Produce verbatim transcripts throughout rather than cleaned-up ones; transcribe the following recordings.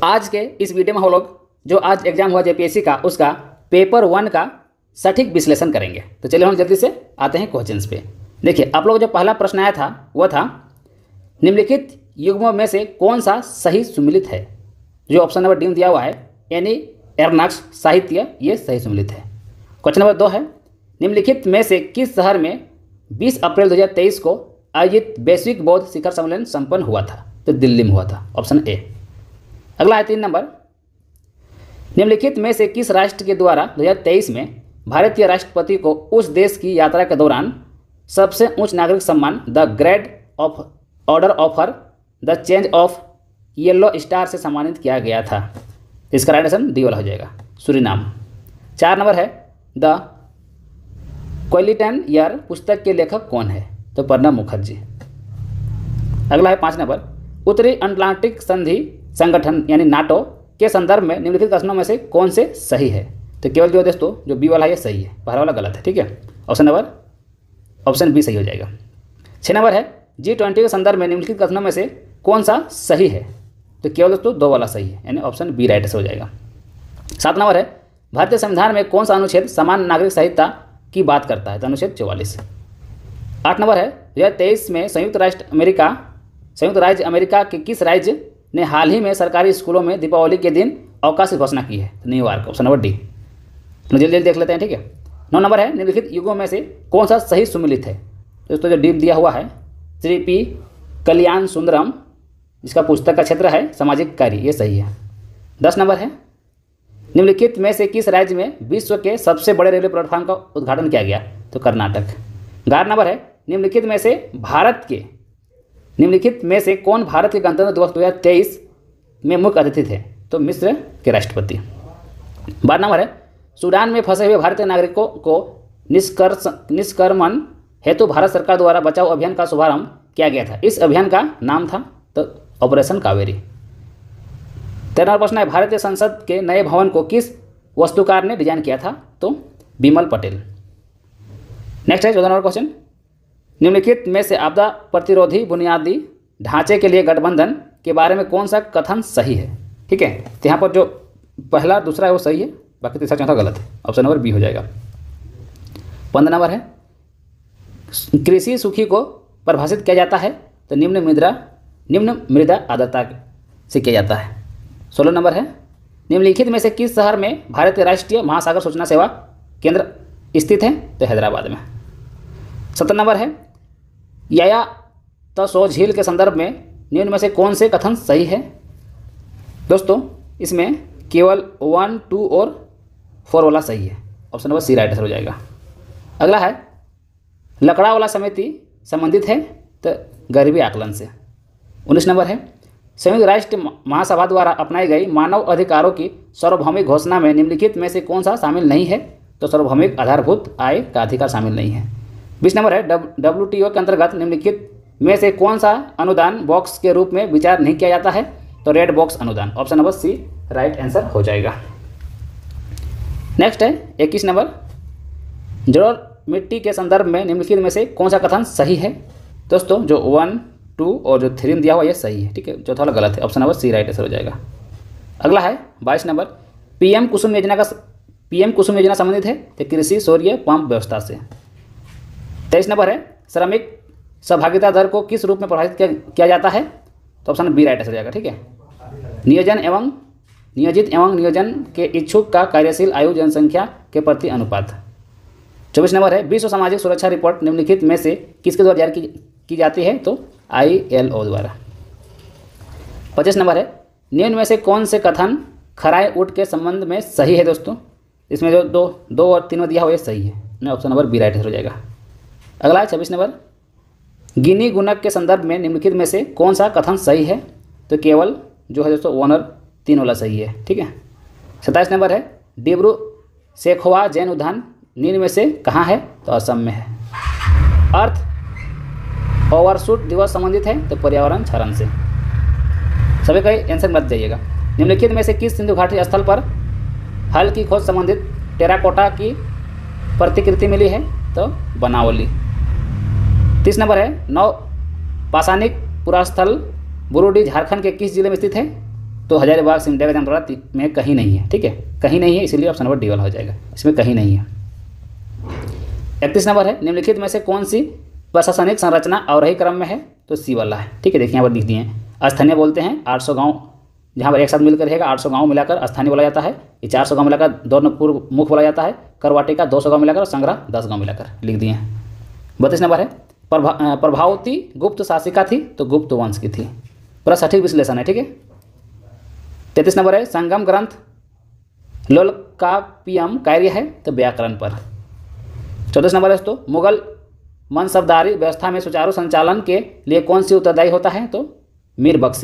आज के इस वीडियो में हम लोग जो आज एग्जाम हुआ जेपीएससी का उसका पेपर वन का सटीक विश्लेषण करेंगे। तो चलिए हम जल्दी से आते हैं क्वेश्चंस पे। देखिए आप लोग जो पहला प्रश्न आया था वह था निम्नलिखित युग्मों में से कौन सा सही सुमिलित है। जो ऑप्शन नंबर डी में दिया हुआ है यानी एर्नाक्स साहित्य, ये सही सुमिलित है। क्वेश्चन नंबर दो है निम्नलिखित में से किस शहर में बीस अप्रैल दो हज़ार तेईस को आयोजित वैश्विक बौद्ध शिखर सम्मेलन संपन्न हुआ था। तो दिल्ली में हुआ था, ऑप्शन ए। अगला है तीन नंबर निम्नलिखित में से किस राष्ट्र के द्वारा दो हज़ार तेईस में भारतीय राष्ट्रपति को उस देश की यात्रा के दौरान सबसे उच्च नागरिक सम्मान the grade of order offer the change of yellow star से सम्मानित किया गया था। इसका राइट आंसर डी वाला हो जाएगा, सूरीनाम। चार नंबर है द क्वालिटन ईयर पुस्तक के लेखक कौन है। तो प्रणब मुखर्जी। अगला है पाँच नंबर उत्तरी अटलांटिक संधि संगठन यानी नाटो के संदर्भ में निम्नलिखित कथनों में से कौन से सही है। तो केवल जो दोस्तों जो बी वाला है ये सही है, पहला वाला गलत है। ठीक है, ऑप्शन नंबर ऑप्शन बी सही हो जाएगा। छः नंबर है जी ट्वेंटी के संदर्भ में निम्नलिखित कथनों में से कौन सा सही है। तो केवल दोस्तों दो वाला सही है यानी ऑप्शन बी राइट से हो जाएगा। सात नंबर है भारतीय संविधान में कौन सा अनुच्छेद समान नागरिक संहिता की बात करता है। तो अनुच्छेद चौवालीस। आठ नंबर है दो हज़ार तेईस में संयुक्त राष्ट्र अमेरिका संयुक्त राज्य अमेरिका के किस राज्य ने हाल ही में सरकारी स्कूलों में दीपावली के दिन अवकाश की घोषणा की है। तो न्यूयॉर्क, ऑप्शन नंबर डी। तो जल्दी जल्दी देख लेते हैं। ठीक है, नौ नंबर है निम्नलिखित युगों में से कौन सा सही सुमिलित है। दोस्तों जो डी दिया हुआ है श्री पी कल्याण सुंदरम, जिसका पुस्तक का क्षेत्र है सामाजिक कार्य, ये सही है। दस नंबर है निम्नलिखित में से किस राज्य में विश्व के सबसे बड़े रेलवे प्लेटफॉर्म का उद्घाटन किया गया। तो कर्नाटक। ग्यारह नंबर है निम्नलिखित में से भारत के निम्नलिखित में से कौन भारत के गणतंत्र दिवस दो हज़ार तेईस में मुख्य अतिथि थे। तो मिस्र के राष्ट्रपति। बारह नंबर है सूडान में फंसे हुए भारतीय नागरिकों को निष्कर्ष निष्कर्मण हेतु भारत सरकार द्वारा बचाव अभियान का शुभारंभ किया गया था। इस अभियान का नाम था तो ऑपरेशन कावेरी। तेरह प्रश्न है भारतीय संसद के नए भवन को किस वास्तुकार ने डिजाइन किया था। तो बिमल पटेल। नेक्स्ट है चौदह नंबर क्वेश्चन निम्नलिखित में से आपदा प्रतिरोधी बुनियादी ढांचे के लिए गठबंधन के बारे में कौन सा कथन सही है। ठीक है, तो यहाँ पर जो पहला दूसरा है वो सही है, बाकी तीसरा चौथा गलत है, ऑप्शन नंबर बी हो जाएगा। पंद्रह नंबर है कृषि सूखी को परिभाषित किया जाता है तो निम्न मृदा निम्न मृदा आर्द्रता से किया जाता है। सोलह नंबर है निम्नलिखित में से किस शहर में भारतीय राष्ट्रीय महासागर सूचना सेवा केंद्र स्थित है। तो हैदराबाद में। सत्रह नंबर है याया तसो झील के संदर्भ में निम्न में से कौन से कथन सही है। दोस्तों इसमें केवल वन टू और फोर वाला सही है, option number C right answer हो जाएगा। अगला है लकड़ा वाला समिति संबंधित है तो गरीबी आकलन से। उन्नीस नंबर है संयुक्त राष्ट्र महासभा द्वारा अपनाई गई मानव अधिकारों की सार्वभौमिक घोषणा में निम्नलिखित में से कौन सा शामिल नहीं है। तो सार्वभौमिक आधारभूत आय का अधिकार शामिल नहीं है। बीस नंबर है डब्ल्यू टी ओ के अंतर्गत निम्नलिखित में से कौन सा अनुदान बॉक्स के रूप में विचार नहीं किया जाता है। तो रेड बॉक्स अनुदान, option number C right answer हो जाएगा। नेक्स्ट है इक्कीस नंबर जलोढ़ मिट्टी के संदर्भ में निम्नलिखित में से कौन सा कथन सही है। दोस्तों जो वन टू और जो थ्री में दिया हुआ ये सही है। ठीक है, चौथा वाला गलत है, option number C right answer हो जाएगा। अगला है बाईस नंबर पीएम कुसुम योजना का पीएम कुसुम योजना संबंधित है तो कृषि सौर्य पंप व्यवस्था से। तेईस नंबर है श्रमिक सहभागिता दर को किस रूप में प्रभावित किया, किया जाता है। तो ऑप्शन बी राइट आंसर हो जाएगा। ठीक है, नियोजन एवं नियोजित एवं नियोजन के इच्छुक का कार्यशील आयु जनसंख्या के प्रति अनुपात। चौबीस नंबर है विश्व सामाजिक सुरक्षा रिपोर्ट निम्नलिखित में से किसके द्वारा जारी की, की जाती है। तो आई एल ओ द्वारा। पच्चीस नंबर है निम्न में से कौन से कथन खराए ऊँट के संबंध में सही है। दोस्तों इसमें जो दो दो और तीन में दिया हुआ ये सही है, option number B right answer हो जाएगा। अगला है छब्बीस नंबर गिनी गुणक के संदर्भ में निम्नलिखित में से कौन सा कथन सही है। तो केवल जो है दोस्तों वन और तीन वाला सही है। ठीक है, सत्ताईस नंबर है डिब्रू सेखोवा जैन उद्यान निम्न में से कहाँ है। तो असम में है। अर्थ ओवरशूट दिवस संबंधित है तो पर्यावरण क्षरण से। सभी का आंसर मत जाइएगा। निम्नलिखित में से किस सिंधु घाटी स्थल पर हल की खोज संबंधित टेराकोटा की प्रतिकृति मिली है। तो बनावली। तीस नंबर है नौ पाषाणिक पुरास्थल बुरुडी झारखंड के किस जिले में स्थित है। तो हजारीबाग सिमडेगा जामताड़ा में कहीं नहीं है, ठीक है, कहीं नहीं है, इसीलिए ऑप्शन नंबर डी वाला हो जाएगा, इसमें कहीं नहीं है। इकतीस नंबर है, निम्नलिखित में से कौन सी प्रशासनिक संरचना अवरोही क्रम में है? तो सी वाला है, ठीक है। देखिए यहाँ पर लिख दिए हैं, स्थानीय बोलते हैं आठ सौ गाँव, जहाँ पर एक साथ मिलकर रहेगा आठ सौ गाँव मिलाकर स्थानीय बोला जाता है। ये चार सौ गाँव मिलाकर दौलतपुर मुख्य बोला जाता है। करवाटिका दो सौ गाँव मिलाकर और संग्रह दस गाँव मिलाकर लिख दिए हैं। बत्तीस नंबर है, प्रभा प्रभावती गुप्त शासिका थी, तो गुप्त वंश की थी। पूरा सटीक विश्लेषण है, ठीक है। तैंतीस नंबर है, संगम ग्रंथ लोलकापियम कार्य है, तो व्याकरण पर। चौंतीस नंबर है दोस्तों, मुगल मनसबदारी व्यवस्था में सुचारू संचालन के लिए कौन सी उत्तरदायी होता है? तो मीर बख्शी।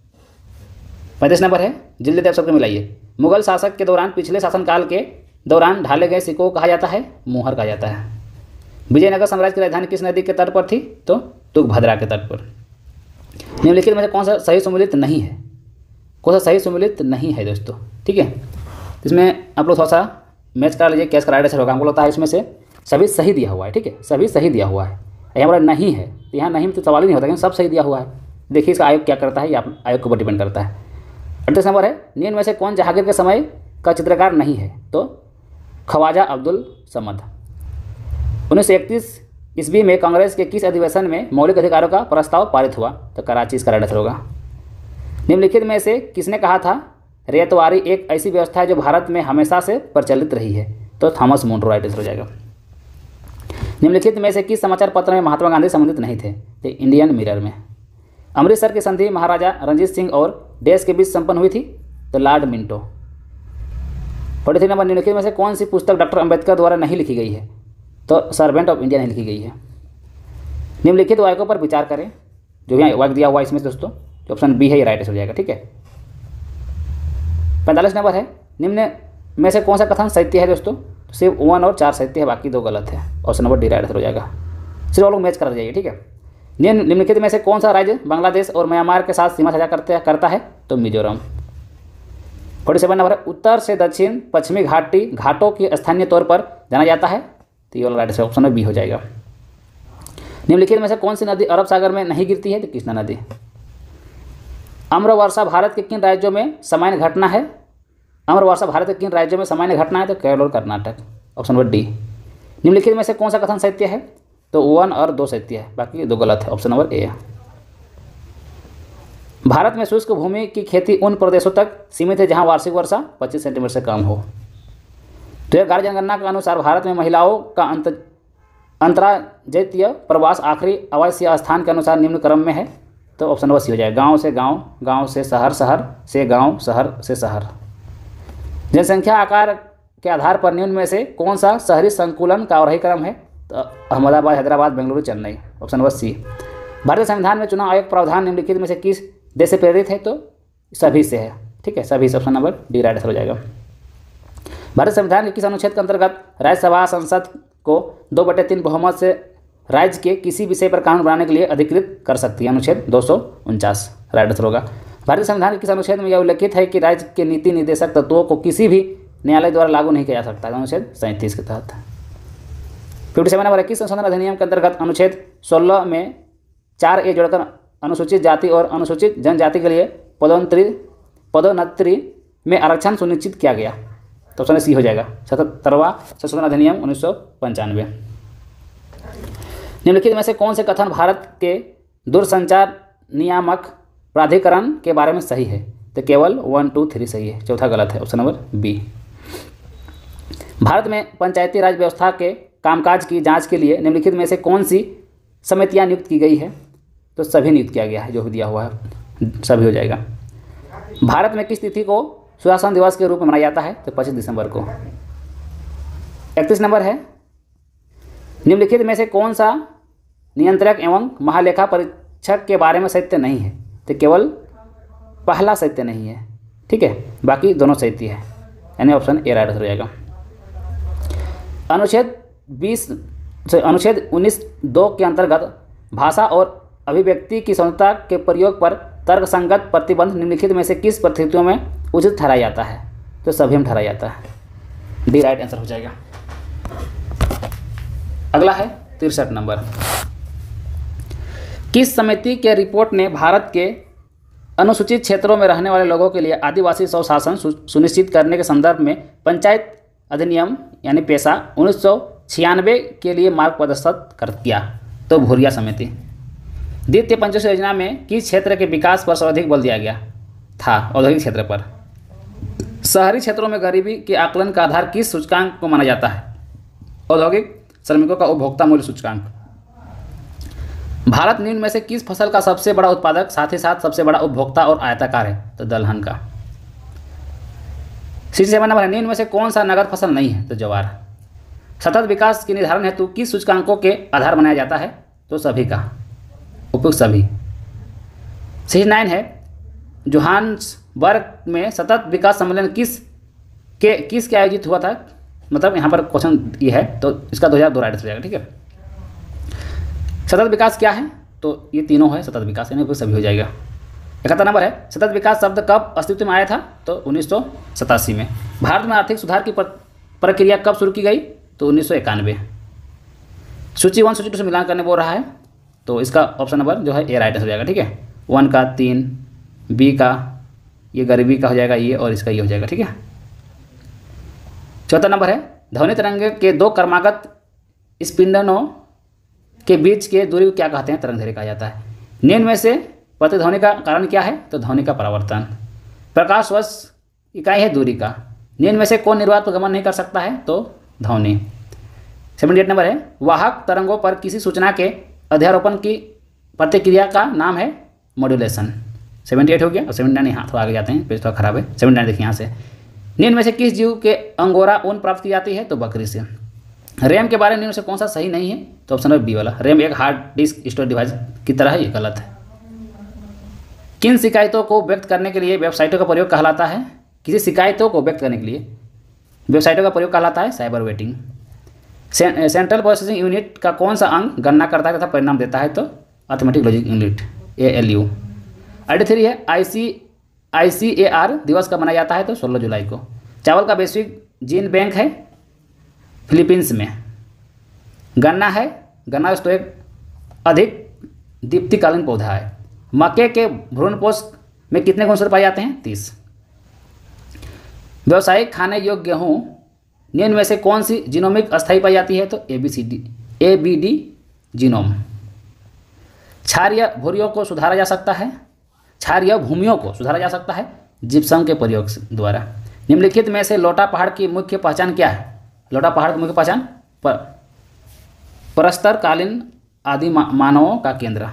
पैंतीस नंबर है, जल्दी देव सबके मिलाइए, मुगल शासक के दौरान पिछले शासनकाल के दौरान ढाले गए सिक्कों को कहा जाता है? मोहर कहा जाता है। विजयनगर साम्राज्य की राजधानी किस नदी के तट पर थी? तो तुंगभद्रा के तट पर। निम्नलिखित में से कौन सा सही सम्मिलित नहीं है? कौन सा सही सम्मिलित नहीं है दोस्तों, ठीक है। इसमें आप लोग थोड़ा सा मैच करा लीजिए, कैश का राइट आंसर होगा। हमको लगता है इसमें से सभी सही दिया हुआ है, ठीक है, सभी सही दिया हुआ है। यहाँ पर नहीं है, तो यहाँ नहीं तो सवाल ही नहीं होता, क्योंकि सब सही दिया हुआ है। देखिए इसका आयोग क्या करता है, ये आप आयोग के ऊपर डिपेंड करता है। अड़तीस नंबर है, निम्न में से कौन जहांगीर के समय का चित्रकार नहीं है? तो ख्वाजा अब्दुल समद। उन्नीस सौ इकतीस ईस्वी में कांग्रेस के किस अधिवेशन में मौलिक अधिकारों का प्रस्ताव पारित हुआ? तो कराची इसका राइट आंसर होगा। निम्नलिखित में से किसने कहा था रैयतवारी एक ऐसी व्यवस्था है जो भारत में हमेशा से प्रचलित रही है? तो थॉमस मुनरो राइट आंसर हो जाएगा। निम्नलिखित में से किस समाचार पत्र में महात्मा गांधी संबंधित नहीं थे? तो इंडियन मिरर में। अमृतसर की संधि महाराजा रणजीत सिंह और देश के बीच संपन्न हुई थी? तो lord Minto. Forty three number, निम्नलिखित में से कौन सी पुस्तक डॉक्टर अंबेडकर द्वारा नहीं लिखी गई है? तो सर्वेंट ऑफ इंडिया नहीं लिखी गई है। निम्नलिखित वाक्यों पर विचार करें, जो भी वाक्य दिया हुआ है इसमें से दोस्तों, जो ऑप्शन बी है ये राइट आंसर हो जाएगा, ठीक है। पैंतालीस नंबर है, निम्न में से कौन सा कथन साहित्य है दोस्तों? सिर्फ वन और चार साहित्य है, बाकी दो गलत है। Option number D right answer हो जाएगा। सिर्फ लोग मैच कर जाइए, ठीक है। निम्न निम्नलिखित में से कौन सा राज्य बांग्लादेश और म्यांमार के साथ सीमा साझा करते करता है? तो मिजोरम। फोर्टी सेवन नंबर है, उत्तर से दक्षिण पश्चिमी घाटी घाटों की स्थानीय तौर पर जाना जाता है? तो ये वाला राइट आंसर ऑप्शन में बी हो जाएगा। निम्नलिखित में से कौन सी नदी अरब सागर में नहीं गिरती है? तो कृष्णा नदी। अम्रवर्षा भारत के किन राज्यों में सामान्य घटना है? अम्रवर्षा भारत के किन राज्यों में सामान्य घटना है? तो केरल और कर्नाटक। Option number D. निम्नलिखित में से कौन सा कथन साहित्य है? तो वन और दो साहित्य है, बाकी दो गलत है। Option number A. भारत में शुष्क भूमि की खेती उन प्रदेशों तक सीमित है जहां वार्षिक वर्षा पच्चीस सेंटीमीटर से कम हो। तो यह कार्य जनगणना के अनुसार भारत में महिलाओं का अंत अंतराजातीय प्रवास आखिरी आवासीय स्थान के अनुसार निम्न क्रम में है? तो ऑप्शन नंबर सी हो जाएगा, गांव से गांव, गांव से शहर, शहर से गांव, शहर से शहर। जनसंख्या आकार के आधार पर निम्न में से कौन सा शहरी संकुलन का अवरोही क्रम है? तो Ahmedabad, Hyderabad, Bengaluru, Chennai. Option number C. भारतीय संविधान में चुनाव आयोग प्रावधान निम्नलिखित में से किस देश से प्रेरित है? तो सभी से है, ठीक है, सभी से। Option number D right answer हो जाएगा। भारत संविधान के किस अनुच्छेद के अंतर्गत राज्यसभा संसद को दो बटे तीन बहुमत से राज्य के किसी विषय पर कानून बनाने के लिए अधिकृत कर सकती है? अनुच्छेद दो सौ उनचास राइट आंसर होगा। भारतीय संविधान के किस अनुच्छेद में यह उल्लेखित है कि राज्य के नीति निर्देशक तत्वों को किसी भी न्यायालय द्वारा लागू नहीं किया जा सकता? अनुच्छेद सैंतीस के तहत। फिफ्टी सेवन नंबर, किस संशोधन अधिनियम के अंतर्गत अनुच्छेद सोलह में चार ए जोड़कर अनुसूचित जाति और अनुसूचित जनजाति के लिए पदोन्नति पदोन्नति में आरक्षण सुनिश्चित किया गया? तो ऑप्शन सी हो जाएगा, सतहत्तरवां संशोधन अधिनियम उन्नीस सौ पंचानवे। निम्नलिखित में से कौन से कथन भारत के दूरसंचार नियामक प्राधिकरण के बारे में सही है? तो केवल वन टू थ्री सही है, चौथा गलत है। Option number B. भारत में पंचायती राज व्यवस्था के कामकाज की जांच के लिए निम्नलिखित में से कौन सी समितियां नियुक्त की गई है? तो सभी नियुक्त किया गया है, जो भी दिया हुआ है सभी हो जाएगा। भारत में किस तिथि को सुशासन दिवस के रूप में मनाया जाता है? तो पच्चीस दिसंबर को। इकतीस नंबर है, निम्नलिखित में से कौन सा नियंत्रक एवं महालेखा परीक्षक के बारे में सत्य नहीं है? तो केवल पहला सत्य नहीं है, ठीक है, बाकी दोनों सत्य है, यानी ऑप्शन ए राइट हो जाएगा। अनुच्छेद बीस अनुच्छेद उन्नीस दो के अंतर्गत भाषा और अभिव्यक्ति की स्वतंत्रता के प्रयोग पर तर्कसंगत प्रतिबंध निम्नलिखित में से किस परिस्थितियों में उचित ठहराया जाता है? तो सभी में ठहराया जाता है, डी राइट आंसर हो जाएगा। अगला है तिरसठ नंबर, किस समिति के रिपोर्ट ने भारत के अनुसूचित क्षेत्रों में रहने वाले लोगों के लिए आदिवासी स्वशासन सुनिश्चित करने के संदर्भ में पंचायत अधिनियम यानी पेशा उन्नीस सौ छियानवे के लिए मार्ग प्रदर्शित कर किया। तो भूरिया समिति। द्वितीय पंचवर्षीय योजना में किस क्षेत्र के विकास पर सर्वाधिक बल दिया गया था? औद्योगिक क्षेत्र पर। शहरी क्षेत्रों में गरीबी के आकलन का आधार किस सूचकांक को माना जाता है? औद्योगिक श्रमिकों का उपभोक्ता मूल्य सूचकांक। भारत निम्न में से किस फसल का सबसे बड़ा उत्पादक साथ ही साथ सबसे बड़ा उपभोक्ता और आयताकार है? तो दलहन का। सिक्सटी सेवन नंबर है, निम्न में से कौन सा नगद फसल नहीं है? तो ज्वार। सतत विकास के निर्धारण हेतु किस सूचकांकों के आधार बनाया जाता है? तो सभी का, उपयुक्त सभी। सिक्सटी नाइन है, जोहान्सबर्ग में सतत विकास सम्मेलन किस के किस के आयोजित हुआ था? मतलब यहाँ पर क्वेश्चन ये है तो इसका दो हज़ार दो राइट हो जाएगा। ठीक है, सतत विकास क्या है? तो ये तीनों है सतत विकास, यानी उपयुक्त सभी हो जाएगा। इकहत्तर नंबर है, सतत विकास शब्द कब अस्तित्व में आया था? तो उन्नीस सौ सतासी में। भारत में आर्थिक सुधार की प्रक्रिया कब शुरू की गई? तो उन्नीस सौ इक्यानवे। सूची वन सूची टू से मिलान करने बोल रहा है, तो इसका ऑप्शन नंबर जो है ए राइट हो जाएगा। ठीक है, वन का तीन, बी का ये गरीबी का हो जाएगा ये, और इसका ये हो जाएगा। ठीक है, चौथा नंबर है, ध्वनि तरंग के दो क्रमागत स्पिंडनों के बीच के दूरी को क्या कहते हैं? तरंग दैर्घ्य कहा जाता है। निम्न में से प्रतिध्वनि का कारण क्या है? तो ध्वनि का परावर्तन। प्रकाश वर्ष इकाई है दूरी का। निम्न में से कौन निर्वात पर गमन नहीं कर सकता है? तो ध्वनि। सेवेंटी एट नंबर है, वाहक तरंगों पर किसी सूचना के अध्यारोपण की प्रतिक्रिया का नाम है मॉड्यूलेशन। सेवेंटी एट हो गया, और सेवेंटी नाइन यहाँ थोड़ा आगे जाते हैं, पेज थोड़ा खराब है। सेवेंटी नाइन देखिए यहाँ से, निम्न में से किस जीव के अंगोरा ऊन प्राप्त की जाती है? तो बकरी से। रैम के बारे में निम्न से कौन सा सही नहीं है? तो ऑप्शन नंबर बी वाला, रैम एक हार्ड डिस्क स्टोरेज डिवाइस की तरह है, ये गलत है। किन शिकायतों को व्यक्त करने के लिए वेबसाइटों का प्रयोग कहलाता है? किसी शिकायतों को व्यक्त करने के लिए वेबसाइटों का प्रयोग कहलाता है साइबर वेटिंग। से, सेंट्रल प्रोसेसिंग यूनिट का कौन सा अंग गणना करता है तथा परिणाम देता है? तो arithmetic logic unit, A L U. Eighty three है, I C I C A R दिवस कब मनाया जाता है? तो सोलह जुलाई को। चावल का वैश्विक जीन बैंक है फिलीपींस में। गन्ना है, गन्ना तो एक अधिक दीप्तिकालीन पौधा है। मक्के के भ्रूणपोष में कितने गुणसूत्र पाए जाते हैं? तीस। व्यावसायिक खाने योग्य गेहूँ निम्न में से कौन सी जीनोमिक अस्थायी पाई जाती है? तो A B C D A B D genome. क्षारीय भूरियों को सुधारा जा सकता है, क्षारीय भूमियों को सुधारा जा सकता है जिप्सम के प्रयोग द्वारा। निम्नलिखित में से लोटा पहाड़ की मुख्य पहचान क्या है? लोटा पहाड़ की मुख्य पहचान पर प्रस्तरकालीन आदि मा, मानवों का केंद्र।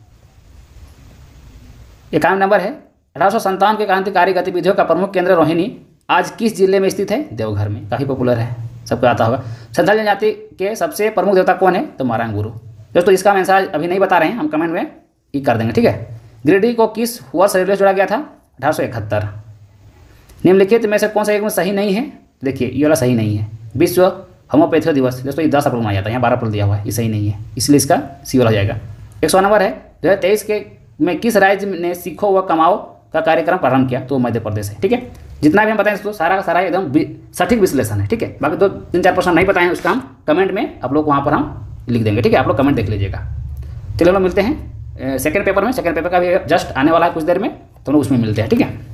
इक्यावन नंबर है, अठारह सौ संतावन के क्रांतिकारी गतिविधियों का प्रमुख केंद्र रोहिणी आज किस जिले में स्थित है? देवघर में। काफ़ी पॉपुलर है, सबको आता होगा। संथाल जनजाति के सबसे प्रमुख देवता कौन है? तो मारांग गुरु। दोस्तों इसका हम आंसर अभी नहीं बता रहे हैं, हम कमेंट में ही कर देंगे। ठीक है, गिरिडीह को किस वर्ष रेलवे से जोड़ा गया था? अठारह सौ इकहत्तर। निम्नलिखित में से कौन सा एक में सही नहीं है? देखिए ये वाला सही नहीं है, विश्व होम्योपैथी दिवस। दोस्तों ये दस अप्रैल में आ जाता है, यहाँ बारह अप्रैल दिया हुआ है, ये सही नहीं है, इसलिए इसका सी वाला हो जाएगा। एक सौ नंबर है, दो हज़ार तेईस के में किस राज्य ने सीखो व कमाओ का कार्यक्रम प्रारंभ किया? तो मध्य प्रदेश है। ठीक है, जितना भी हम बताएं इसको सारा का सारा एकदम सटीक विश्लेषण है। ठीक है, बाकी दो तीन चार प्रश्न नहीं बताएं उसका हम कमेंट में आप लोग वहाँ पर हम लिख देंगे। ठीक है, आप लोग कमेंट देख लीजिएगा। चलिए हम लोग मिलते हैं सेकेंड पेपर में। सेकेंड पेपर का भी जस्ट आने वाला है कुछ देर में, तो हम लोग उसमें मिलते हैं। ठीक है।